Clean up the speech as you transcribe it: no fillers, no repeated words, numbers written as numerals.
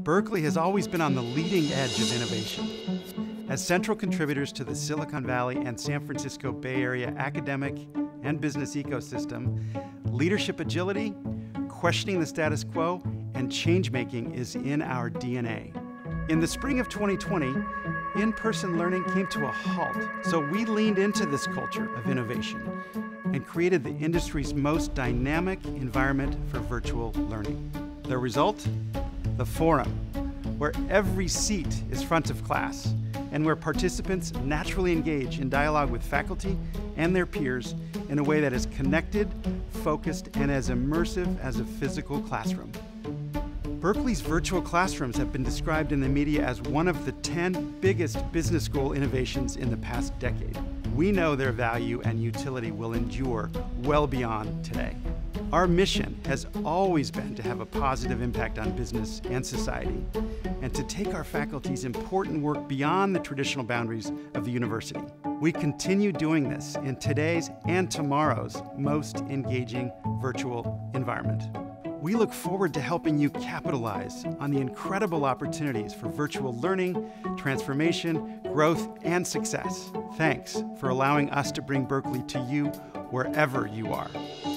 Berkeley has always been on the leading edge of innovation. As central contributors to the Silicon Valley and San Francisco Bay Area academic and business ecosystem, leadership agility, questioning the status quo, and change-making is in our DNA. In the spring of 2020, in-person learning came to a halt, so we leaned into this culture of innovation and created the industry's most dynamic environment for virtual learning. The result? The Forum, where every seat is front of class and where participants naturally engage in dialogue with faculty and their peers in a way that is connected, focused, and as immersive as a physical classroom. Berkeley's virtual classrooms have been described in the media as one of the 10 biggest business school innovations in the past decade. We know their value and utility will endure well beyond today. Our mission has always been to have a positive impact on business and society, and to take our faculty's important work beyond the traditional boundaries of the university. We continue doing this in today's and tomorrow's most engaging virtual environment. We look forward to helping you capitalize on the incredible opportunities for virtual learning, transformation, growth, and success. Thanks for allowing us to bring Berkeley to you wherever you are.